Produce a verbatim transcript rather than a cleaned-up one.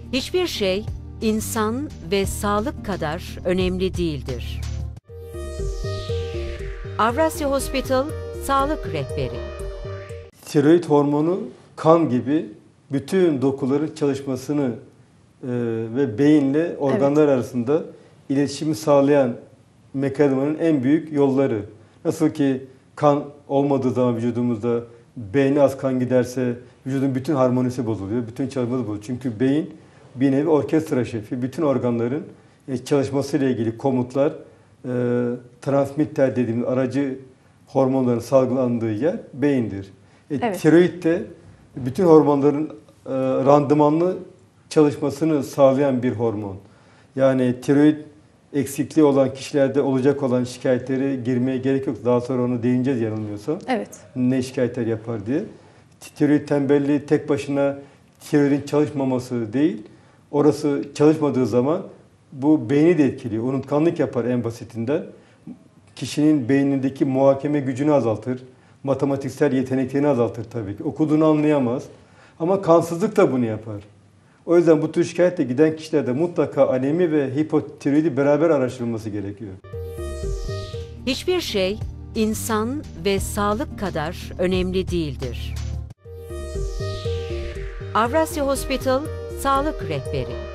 Hiçbir şey insan ve sağlık kadar önemli değildir. Avrasya Hospital Sağlık Rehberi. Tiroid hormonu kan gibi bütün dokuların çalışmasını e, ve beyinle organlar evet. arasında iletişimi sağlayan mekanizmanın en büyük yolları. Nasıl ki kan olmadığı zaman vücudumuzda beyne az kan giderse vücudun bütün harmonisi bozuluyor, bütün çalışması bozuluyor. Çünkü beyin bir nevi orkestra şefi, bütün organların çalışmasıyla ilgili komutlar, e, transmitter dediğimiz aracı hormonların salgılandığı yer beyindir. E, evet. Tiroid de bütün hormonların e, randımanlı çalışmasını sağlayan bir hormon. Yani tiroid eksikliği olan kişilerde olacak olan şikayetleri girmeye gerek yok. Daha sonra onu değineceğiz yanılmıyorsam. Evet. Ne şikayetler yapar diye. Tiroid tembelliği tek başına tiroidin çalışmaması değil. Orası çalışmadığı zaman bu beyni de etkiliyor. Unutkanlık yapar en basitinden. Kişinin beynindeki muhakeme gücünü azaltır. Matematiksel yeteneklerini azaltır tabii ki. Okuduğunu anlayamaz. Ama kansızlık da bunu yapar. O yüzden bu tür şikayetle giden kişilerde mutlaka anemi ve hipotiroidi beraber araştırılması gerekiyor. Hiçbir şey insan ve sağlık kadar önemli değildir. Avrasya Hospital Sağlık Rehberi.